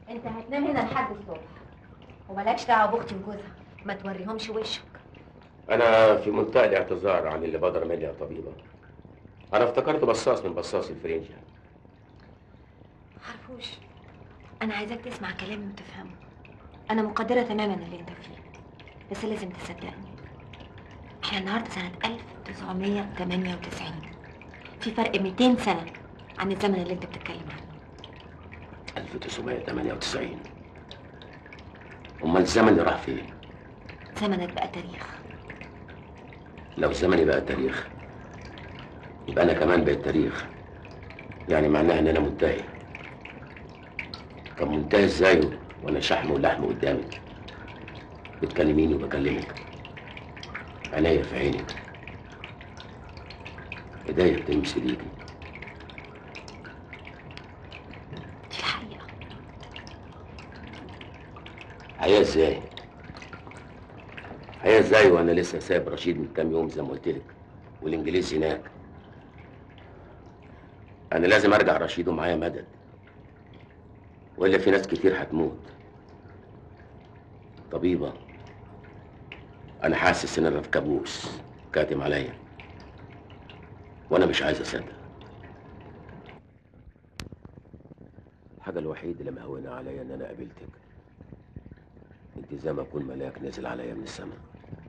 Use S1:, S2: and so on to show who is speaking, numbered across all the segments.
S1: انت هتنام هنا لحد الصبح ومالكش دعوه باختي وجوزها، ما توريهمش وشك.
S2: انا في منتهى الاعتذار عن اللي بدر مني يا طبيبه. انا افتكرت بصاص من بصاص الفرنجة.
S1: عارفوش، انا عايزاك تسمع كلامي وتفهمه. انا مقدره تماما اللي انت فيه، بس لازم تصدقني. احنا النهارده سنه 1998، في فرق 200 سنه عن الزمن اللي انت بتتكلم عنه.
S2: 1998؟ امال الزمن اللي راح فين؟
S1: زمنك بقى تاريخ.
S2: لو زمني بقى تاريخ يبقى انا كمان بقيت تاريخ، يعني معناها ان انا منتهي. طب منتهي ازاي وانا شحم ولحم قدامك؟ بتكلميني وبكلمك، عينيا في عينك، ايديا بتلمس ايديكي.
S1: دي الحقيقه.
S2: حياة ازاي؟ حياة ازاي وانا لسه سايب رشيد من كام يوم زي ما قلت لك، والانجليز هناك؟ انا لازم ارجع رشيد ومعايا مدد، والا في ناس كتير هتموت. طبيبه، انا حاسس ان انا في كابوس كاتم عليا، وانا مش عايز اصدق. الحاجه الوحيده اللي مهونه عليا ان انا قابلتك. انت زي ما اكون ملاك نزل عليا من السماء.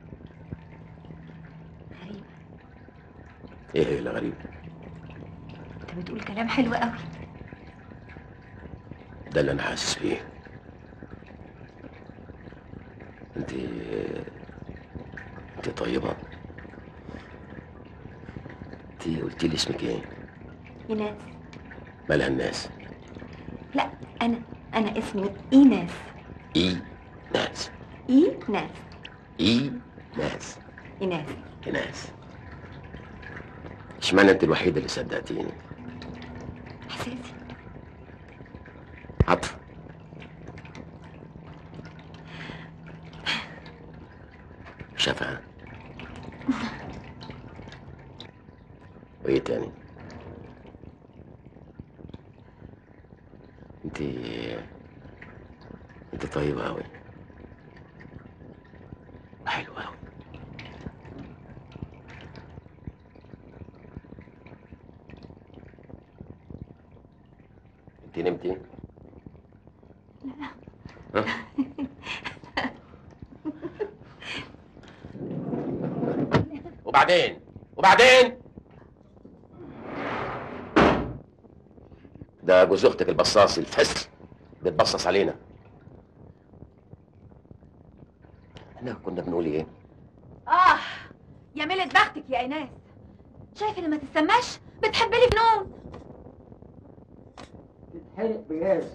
S1: غريبه.
S2: ايه هي الغريب؟
S1: انت بتقول كلام حلو قوي.
S2: ده اللي انا حاسس بيه. انت طيبه. انت قلتي لي اسمك ايه؟
S1: ايناس.
S2: مالها الناس؟
S1: لا، انا اسمي ايناس.
S2: ناس.
S1: ايناس.
S2: ناس.
S1: ايناس.
S2: ناس. اشمعنى انت الوحيده اللي صدقتيني؟
S1: احساسي.
S2: عطف. شفقة. وايه تاني؟ انت طيبة اوي، حلوة اوي. انت نمتي؟ ها؟ وبعدين ده جوز اختك البصاص الفاسد بيتبصص علينا. احنا كنا بنقول ايه؟
S1: يا ميلة بختك يا ايناس، شايف اللي ما تسماش بتحب لي فنون.
S3: تتحرق بجاز.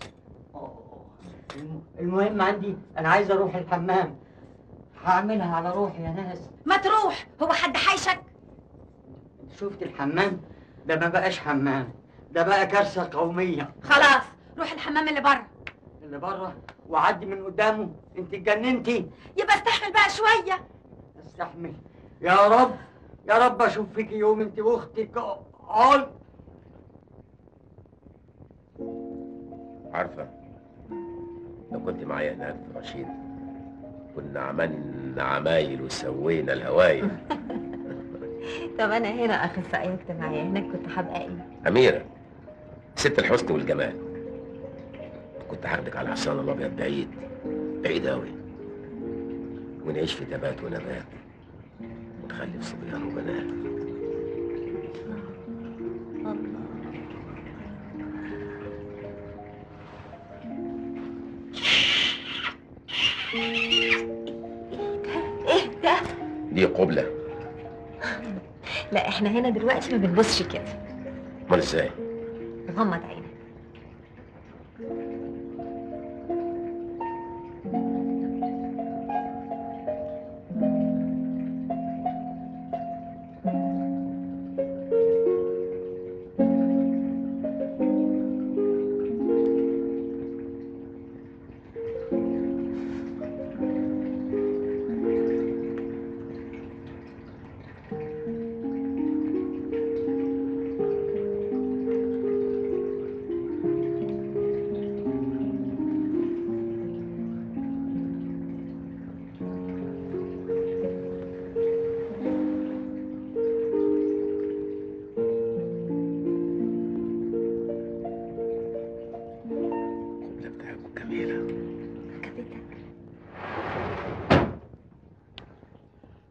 S3: المهم عندي انا عايز اروح الحمام، هعملها على روحي يا ناس.
S1: ما تروح، هو حد حايشك؟
S3: انت شفت الحمام ده؟ ما بقاش حمام، ده بقى كارثه قوميه.
S1: خلاص روح الحمام اللي بره.
S3: اللي بره وعدي من قدامه؟ انت اتجننتي.
S1: يبقى استحمل بقى شويه.
S3: استحمل؟ يا رب يا رب اشوف فيك يوم انت واختك.
S2: عارفة، لو كنت معايا هناك في رشيد كنا عملنا عمايل وسوينا الهوايل.
S1: طب انا هنا اخصائيه اجتماعيه، هناك كنت هبقى ايه؟
S2: أميرة، ست الحسن والجمال. كنت هاخدك على الحصان الأبيض بعيد، بعيد أوي، ونعيش في تبات ونبات، ونخلف صبيان وبنات.
S1: الله. ايه ده؟
S2: دي قبلة.
S1: لا احنا هنا دلوقتي ما بنبصش كده.
S2: أمال إزاي؟
S1: غمض عينك.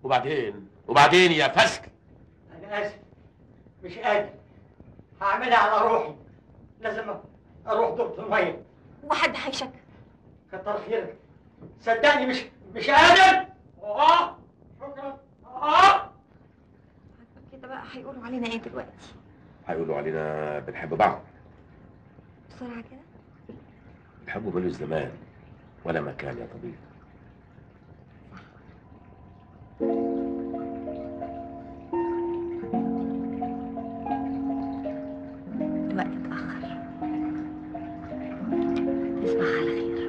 S2: وبعدين يا فسك.
S3: انا اسف، مش قادر، هعملها على روحي، لازم اروح دكتور ميه.
S1: وحد هيشك؟
S3: كتر خيرك، صدقني مش قادر. شكرا.
S1: كده بقى هيقولوا علينا ايه دلوقتي؟
S2: هيقولوا علينا بنحب بعض.
S1: بسرعة كده؟
S2: الحب ملوش زمان ولا مكان يا طبيب.
S1: الوقت اتأخر، تصبح على خير.